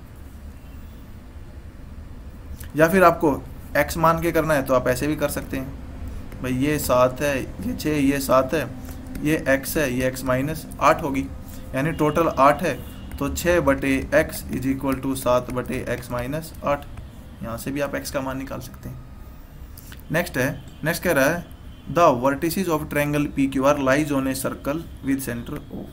या फिर आपको x मान के करना है तो आप ऐसे भी कर सकते हैं, भाई ये 7 है, ये 6, ये 7 है, ये x है, ये x माइनस 8 होगी, यानी टोटल 8 है, तो 6/x is equal to 7/x minus 8। यहाँ से भी आप x का मान निकाल सकते हैं। नेक्स्ट कह रहा है the vertices of triangle PQR lies on a circle with centre O।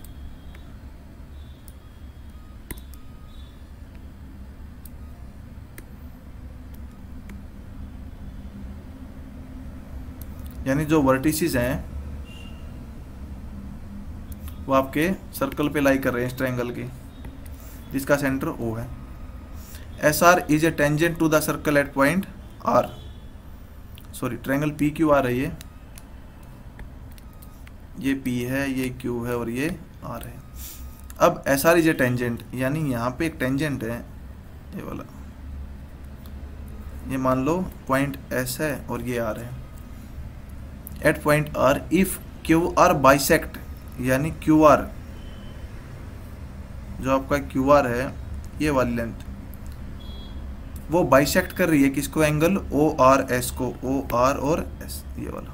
यानी जो वर्टिसेस हैं वो आपके सर्कल पे लाई कर रहे हैं इस ट्रायंगल के, जिसका सेंटर O है। SR is a tangent to the circle at point R। Sorry, triangle PQR है ये P है, ये Q है और ये R है। अब SR इज ए टेंजेंट, यानी यहाँ पे एक टेंजेंट है ये वाला, ये मान लो पॉइंट S है और ये R है। At point R if QR bisect, यानी QR जो आपका QR है ये वाली लेंथ वो बाइसेक्ट कर रही है किसको, एंगल ORS को, OR और S ये वाला।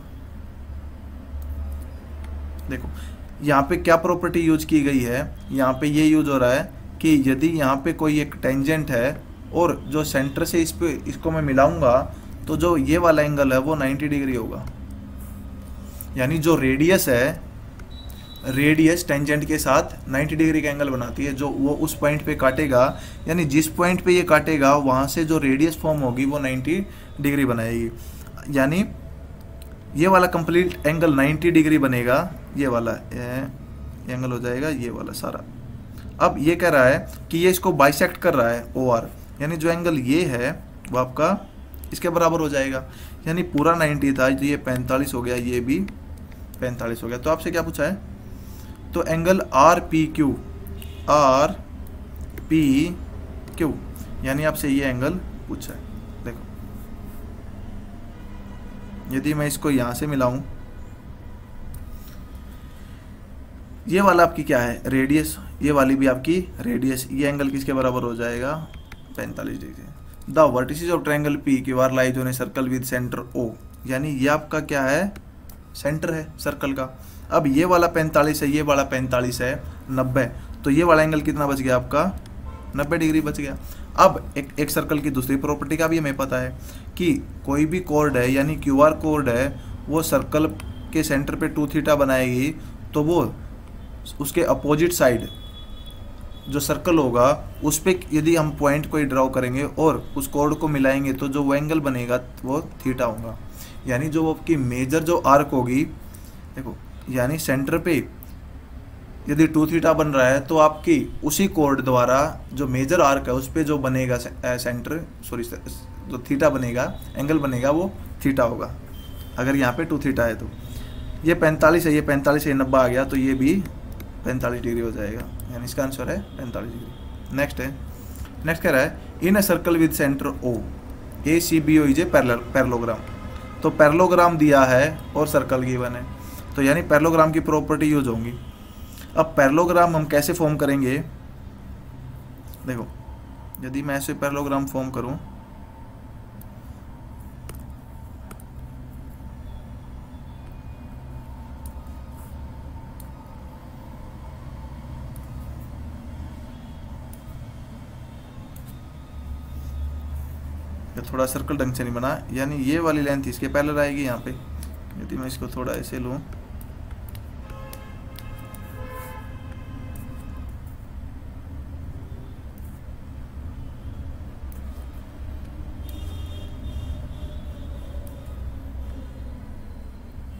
देखो यहाँ पे क्या प्रॉपर्टी यूज की गई है, यहाँ पे ये यूज हो रहा है कि यदि यहाँ पे कोई एक टेंजेंट है और जो सेंटर से इसको मैं मिलाऊंगा तो जो ये वाला एंगल है वो 90 डिग्री होगा। यानी जो रेडियस है, रेडियस टेंजेंट के साथ 90 डिग्री का एंगल बनाती है, जो वो उस पॉइंट पे काटेगा, यानी जिस पॉइंट पे ये काटेगा वहाँ से जो रेडियस फॉर्म होगी वो 90 डिग्री बनाएगी। यानी ये वाला कंप्लीट एंगल 90 डिग्री बनेगा, ये वाला एंगल हो जाएगा ये वाला सारा। अब ये कह रहा है कि ये इसको बाइसेक्ट कर रहा है OR, यानी जो एंगल ये है वो आपका इसके बराबर हो जाएगा। यानी पूरा 90 था तो ये 45 हो गया, ये भी 45 हो गया। तो आपसे क्या पूछा है, तो एंगल RPQ, RPQ यानी आपसे ये एंगल पूछा है। देखो यदि मैं इसको यहाँ से मिलाऊं, ये वाला आपकी क्या है रेडियस, ये वाली भी आपकी रेडियस, ये एंगल किसके बराबर हो जाएगा 45 degree. The vertices of triangle PQR lies on a circle with centre O, यानी ये आपका क्या है सेंटर है सर्कल का। अब ये वाला 45 है, ये वाला 45 है 90, तो ये वाला एंगल कितना बच गया आपका 90 डिग्री बच गया। अब एक सर्कल की दूसरी प्रॉपर्टी का भी हमें पता है कि कोई भी कोर्ड है यानी QR कोर्ड है वो सर्कल के सेंटर पे 2 थीटा बनाएगी, तो वो उसके अपोजिट साइड जो सर्कल होगा उस पर यदि हम पॉइंट कोई ड्रॉ करेंगे और उस कोर्ड को मिलाएंगे तो जो वो एंगल बनेगा वो थीटा होगा। यानी जो आपकी मेजर जो आर्क होगी, देखो यानी सेंटर पे यदि 2 थीटा बन रहा है तो आपकी उसी कोर्ड द्वारा जो मेजर आर्क है उस पर जो बनेगा सेंटर जो थीटा बनेगा एंगल बनेगा वो थीटा होगा। अगर यहाँ पे 2 थीटा है तो ये 45 है, ये 45 है, 90 आ गया तो ये भी 45 डिग्री हो जाएगा, यानी इसका आंसर है 45 डिग्री। नेक्स्ट कह रहा है in a circle with centre O ACBO is a parallelogram. तो पैरेललोग्राम दिया है और सर्कल गिवन है, तो यानी पैरेललोग्राम की प्रॉपर्टी यूज होंगी। अब पैरेललोग्राम हम कैसे फॉर्म करेंगे, देखो यदि मैं ऐसे पैरेललोग्राम फॉर्म करूं, थोड़ा सर्कल ढंग से नहीं बना, यानी ये वाली लेंथ इसके पैरेलल आएगी यहाँ पे। यदि मैं इसको थोड़ा ऐसे लूँ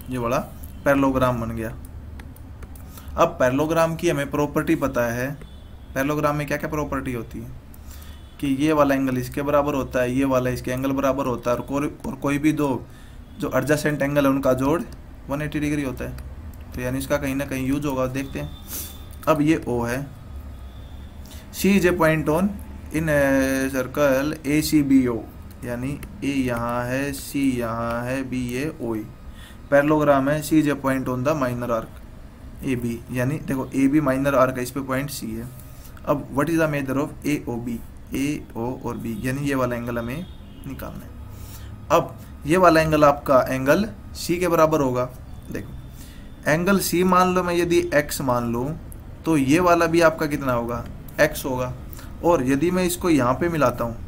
ये वाला पैरेललोग्राम बन गया। अब पैरेललोग्राम की हमें प्रॉपर्टी पता है। पैरेललोग्राम में क्या क्या प्रॉपर्टी होती है कि ये वाला एंगल इसके बराबर होता है, ये वाला इसके एंगल बराबर होता है, और कोई भी दो जो एडजेसेंट एंगल है उनका जोड़ 180 डिग्री होता है। तो यानी इसका कहीं ना कहीं यूज होगा, देखते हैं। अब ये O है, C is a point on in circle ACBO, यानी A यहाँ है, C यहाँ है, B ये OE। पैरेललोग्राम है, C is a point on the minor arc AB, यानी देखो AB माइनर आर्क है, इस पे पॉइंट C है। अब what is the measure of AOB, AO और B, यानी ये वाला एंगल हमें निकालना है। अब ये वाला एंगल आपका एंगल C के बराबर होगा। देखो एंगल C मान लो मैं यदि x मान लूँ तो ये वाला भी आपका कितना होगा, x होगा। और यदि मैं इसको यहाँ पे मिलाता हूँ,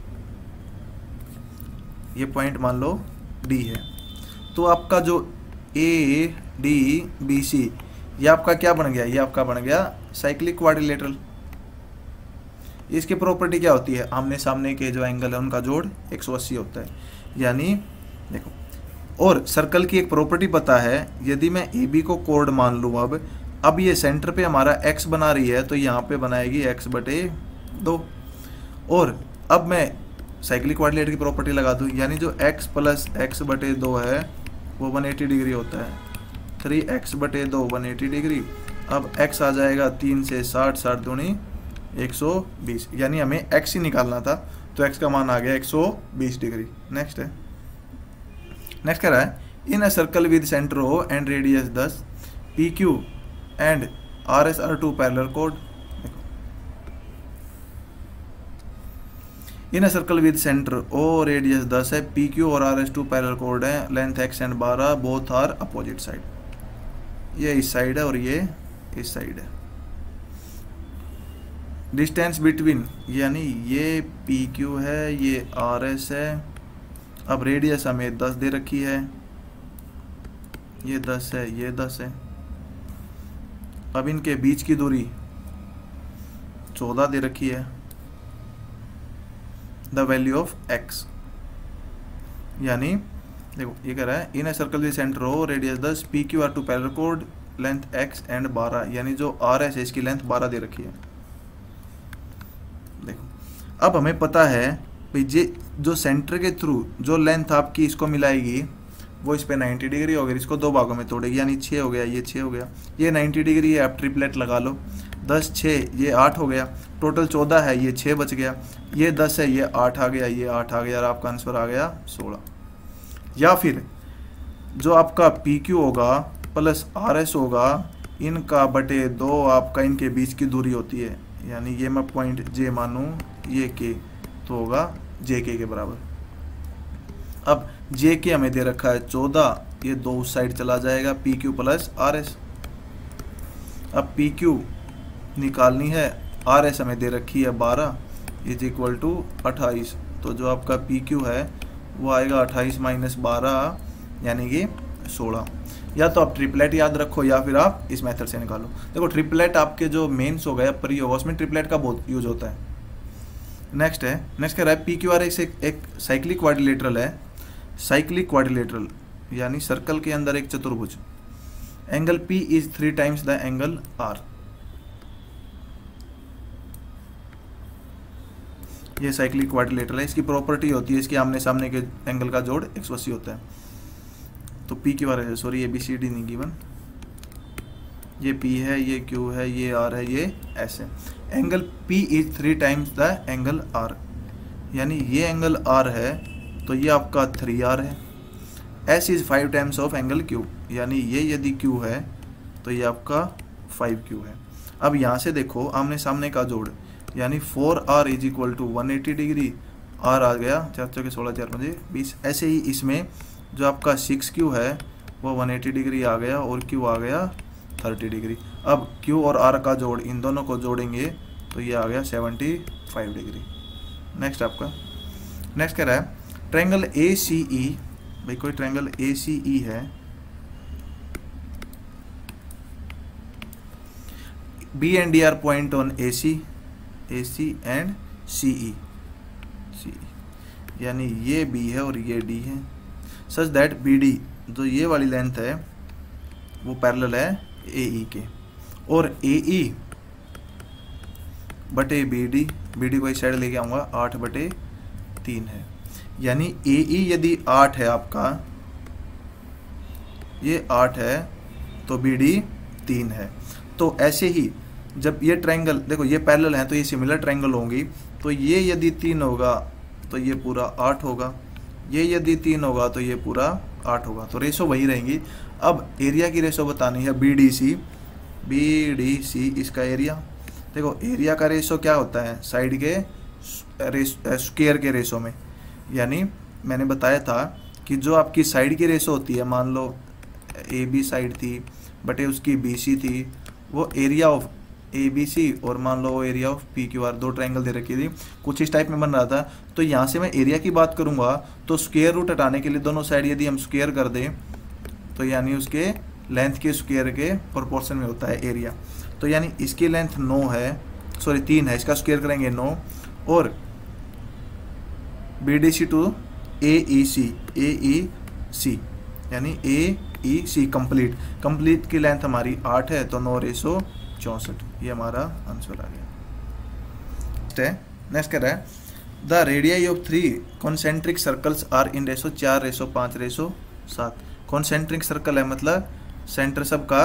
ये पॉइंट मान लो D है, तो आपका जो ADBC ये आपका क्या बन गया, ये आपका बन गया साइक्लिक क्वाड्रिलेटरल। इसकी प्रॉपर्टी क्या होती है, आमने सामने के जो एंगल है उनका जोड़ 180 होता है। यानी देखो, और सर्कल की एक प्रॉपर्टी पता है, यदि मैं AB को कोड मान लूँ, अब ये सेंटर पे हमारा x बना रही है तो यहाँ पे बनाएगी x/2। और अब मैं साइक्लिक क्वाड्रिलेटरल की प्रॉपर्टी लगा दूँ, यानी जो x + x/2 है वो 180 डिग्री होता है। 3x/2 180 degree. अब x आ जाएगा 3 से 60, 60 दूनी 120, यानी हमें x ही निकालना था, तो x का मान आ गया 120 डिग्री। नेक्स्ट है, नेक्स्ट कह रहा है in a circle with centre O and radius 10, PQ and RS are two parallel कोड। In a circle with centre O radius 10 है, PQ और RS 2 पैरेलल कोड है, length x and 12, both are opposite side. ये इस side है और ये इस साइड है। डिस्टेंस बिटवीन, यानी ये PQ है, ये RS है। अब रेडियस हमें 10 दे रखी है, ये 10 है, ये 10 है। अब इनके बीच की दूरी 14 दे रखी है। द वैल्यू ऑफ x, यानी देखो ये कह रहा है in a circle with centre O radius 10, PQ are two parallel कोड, लेंथ x एंड 12, यानी जो RS है इसकी लेंथ 12 दे रखी है। देखो अब हमें पता है भाई जो सेंटर के थ्रू जो लेंथ आपकी इसको मिलाएगी वो इस पे 90 डिग्री होगी, इसको दो भागों में तोड़ेगी, यानी 6 हो गया, ये 6 हो गया, ये 90 डिग्री है। आप ट्रिपलेट लगा लो, 10 6 ये 8 हो गया, टोटल 14 है, ये 6 बच गया, ये 10 है, ये 8 आ गया, ये 8 आ गया, और आपका आंसर आ गया 16। या फिर जो आपका PQ होगा प्लस RS होगा, इनका बटे 2 आपका इनके बीच की दूरी होती है, यानी ये मैं पॉइंट J मानूँ, ये K, तो होगा JK के बराबर। अब JK हमें दे रखा है 14, ये 2 उस साइड चला जाएगा, PQ प्लस RS। अब PQ निकालनी है, RS हमें दे रखी है 12 इज इक्वल टू 28, तो जो आपका PQ है वो आएगा 28 माइनस 12, यानी कि 16। या तो आप ट्रिपलेट याद रखो या फिर आप इस मेथड से निकालो। देखो ट्रिपलेट आपके जो मेंस हो गया प्री होगा उसमें ट्रिपलेट का बहुत यूज होता है। नेक्स्ट कह रहा है PQR एक साइक्लिक क्वाड्रिलेटरल है, साइक्लिक क्वाड्रिलेटरल यानी सर्कल के अंदर एक चतुर्भुज। Angle P is 3 times the angle R। ये साइक्लिक क्वाड्रिलेटरल है, इसकी प्रॉपर्टी होती है इसके आमने सामने के एंगल का जोड़ 180 होता है। तो PQR है, सॉरी ABCD नहीं गिवन, ये P है, ये Q है, ये R है, ये S है। Angle P is 3 times the angle R, यानी ये एंगल R है तो ये आपका 3R है। S is 5 times of angle Q, यानी ये यदि Q है तो ये आपका 5Q है। अब यहाँ से देखो आमने सामने का जोड़, यानी 4R is equal to 180 degree, R आ गया 4 चौके 16 4 5 20। ऐसे ही इसमें जो आपका 6Q है वो 180 डिग्री आ गया और Q आ गया 30 डिग्री। अब Q और R का जोड़, इन दोनों को जोड़ेंगे तो ये आ गया 75 डिग्री। नेक्स्ट कह रहा है ट्रायंगल ACE, भाई कोई ट्रायंगल ACE है, B and D are point on AC and CE, यानी ये B है और ये D है, सच दैट BD जो ये वाली लेंथ है वो पैरेलल है ए ई के, और ए ई बटे बी डी, बी डी को इस साइड लेके आऊँगा 8/3 है, यानी ए ई यदि 8 है आपका, ये 8 है तो बी डी 3 है। तो ऐसे ही जब ये ट्रायंगल देखो ये पैरेलल है तो ये सिमिलर ट्रायंगल होंगी, तो ये यदि 3 होगा तो ये पूरा 8 होगा, ये यदि 3 होगा तो ये पूरा 8 होगा, तो रेशो वही रहेंगी। अब एरिया की रेशो बतानी है, बी डी सी इसका एरिया। देखो एरिया का रेशो क्या होता है, साइड के स्क्वायर के रेशो में, यानी मैंने बताया था कि जो आपकी साइड की रेशो होती है, मान लो ए बी साइड थी बटे उसकी बी सी थी, वो area of A B C और मान लो वो area of P Q R, दो ट्रायंगल दे रखी थी, कुछ इस टाइप में बन रहा था। तो यहाँ से मैं एरिया की बात करूँगा तो स्क्वायर रूट हटाने के लिए दोनों साइड यदि हम स्क्वायर कर दें तो यानी उसके लेंथ के स्क्वायर के प्रोपोर्शन में होता है एरिया। तो यानी इसकी लेंथ 9 है, सॉरी 3 है, इसका स्क्वायर करेंगे 9, और B D C to A E C यानी ए ई सी कंप्लीट की लेंथ हमारी 8 है, तो 9/64, ये हमारा आंसर आ गया। नेक्स्ट कह रहा है the radii of 3 concentric circles are in ratio 4/5/7। Concentric circle है मतलब सेंटर सबका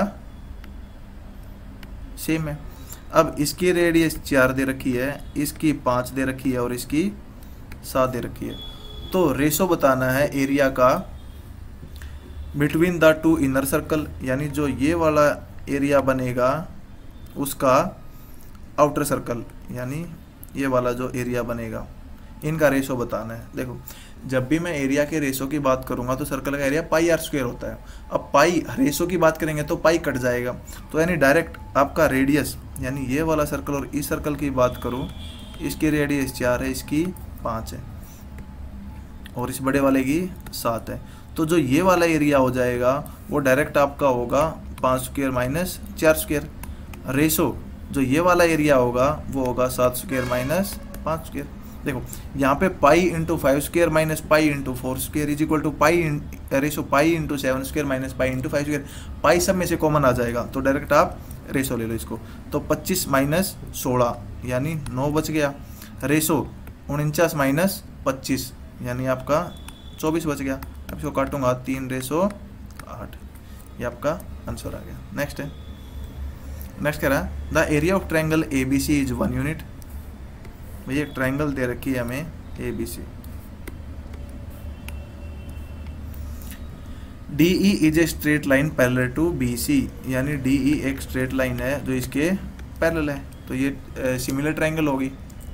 सेम है। अब इसकी रेडियस 4 दे रखी है, इसकी 5 दे रखी है और इसकी 7 दे रखी है। तो रेशो बताना है एरिया का between the two inner circle, यानी जो ये वाला एरिया बनेगा उसका आउटर सर्कल, यानी ये वाला जो एरिया बनेगा, इनका रेशो बताना है। देखो जब भी मैं एरिया के रेशो की बात करूंगा तो सर्कल का एरिया पाई आर स्क्वायर होता है। अब पाई रेशो की बात करेंगे तो पाई कट जाएगा, तो यानी डायरेक्ट आपका रेडियस, यानी ये वाला सर्कल और इस सर्कल की बात करूं, इसकी रेडियस 4 है, इसकी 5 है और इस बड़े वाले की 7 है। तो जो ये वाला एरिया हो जाएगा वो डायरेक्ट आपका होगा 5 स्क्वायर माइनस 4 स्क्वायर। रेशो जो ये वाला एरिया होगा वो होगा 7 स्क्वायर माइनस 5 स्क्वायर। देखो यहाँ पे pi into 5 square minus pi into 4 square is equal to pi ratio pi into 7 square minus pi into 5 square. Pi सब में से कॉमन आ जाएगा तो डायरेक्ट आप रेशो ले लो इसको। तो 25 माइनस 16 यानी 9 बच गया। रेशो 49 माइनस 25 यानी आपका 24 बच गया। अब इसको काटूंगा 3/8, ये आपका आंसर आ गया। नेक्स्ट है, नेक्स्ट कह रहा है the area of triangle A B C is 1 unit. भैया एक ट्रायंगल दे रखी है हमें A B C. D E is a straight line parallel to B C, यानी डी ई एक स्ट्रेट लाइन है जो इसके पैरेलल है, तो ये सिमिलर ट्रायंगल होगी।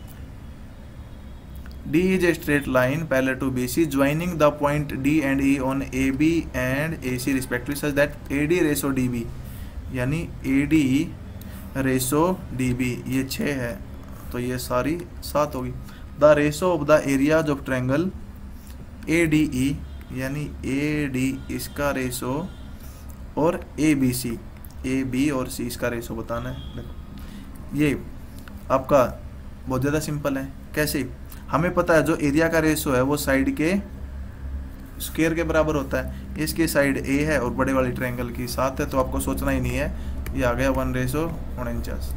D is a straight line parallel to BC joining the point D and E on AB and AC respectively such that AD ratio DB, यानी AD ratio DB ये 6 है तो ये सारी 7 होगी। The ratio of the areas of triangle ADE यानी AD इसका ratio और ABC AB और C इसका रेशो बताना है। देखो ये आपका बहुत ज़्यादा सिंपल है। कैसे? हमें पता है जो एरिया का रेशो है वो साइड के स्क्वायर के बराबर होता है। इसकी साइड A है और बड़े वाली ट्रायंगल की 7 है, तो आपको सोचना ही नहीं है, ये आ गया 1/49।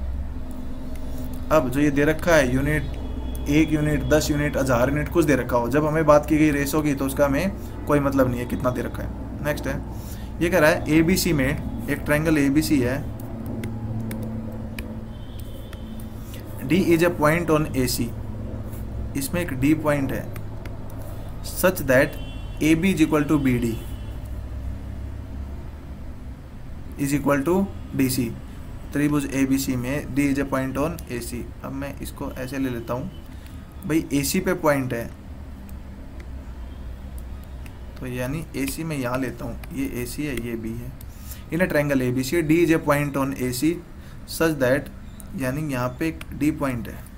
अब जो ये दे रखा है यूनिट, 1 यूनिट, 10 यूनिट, 1000 यूनिट कुछ दे रखा हो, जब हमें बात की गई रेशो की तो उसका हमें कोई मतलब नहीं है कितना दे रखा है। नेक्स्ट है, ये कह रहा है ABC में एक ट्रायंगल ABC है, D is a point on AC, इसमें एक D पॉइंट है such that AB is equal to BD is equal to DC। त्रिभुज ABC में D is a point on AC। अब मैं इसको ऐसे ले लेता हूँ, भाई AC पे पॉइंट है तो यानी AC में यहाँ लेता हूँ, ये AC है ये B है। In a triangle ABC D is a point on AC such that, यानी यहाँ पे एक D पॉइंट है,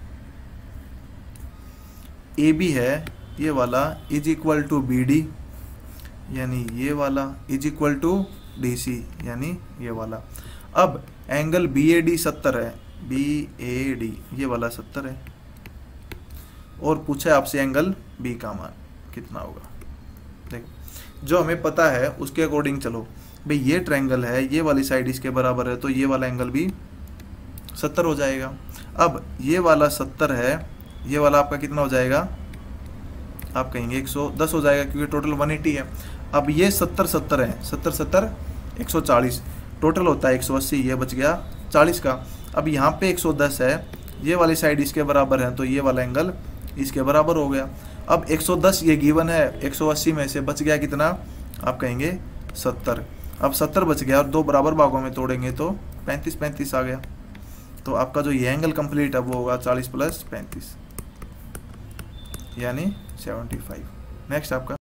AB है ये वाला इज इक्वल टू BD, यानी ये वाला इज इक्वल टू DC, यानी ये वाला। अब एंगल BAD 70 है, BAD ये वाला 70 है, और पूछा है आपसे एंगल B का मान कितना होगा। देखो जो हमें पता है उसके अकॉर्डिंग चलो। भाई ये ट्रायंगल है, ये वाली साइड इसके बराबर है, तो ये वाला एंगल भी 70 हो जाएगा। अब ये वाला 70 है, ये वाला आपका कितना हो जाएगा, आप कहेंगे 110 हो जाएगा क्योंकि टोटल 180 है। अब ये 70 70 है, 70 70 140, टोटल होता है 180, ये बच गया 40 का। अब यहाँ पे 110 है, ये वाली साइड इसके बराबर है, तो ये वाला एंगल इसके बराबर हो गया। अब 110 ये गिवन है, 180 में से बच गया कितना, आप कहेंगे 70। अब 70 बच गया और दो बराबर भागों में तोड़ेंगे तो 35 35 आ गया। तो आपका जो ये एंगल कंप्लीट है वो होगा 40 + 35 यानी 75। नेक्स्ट आपका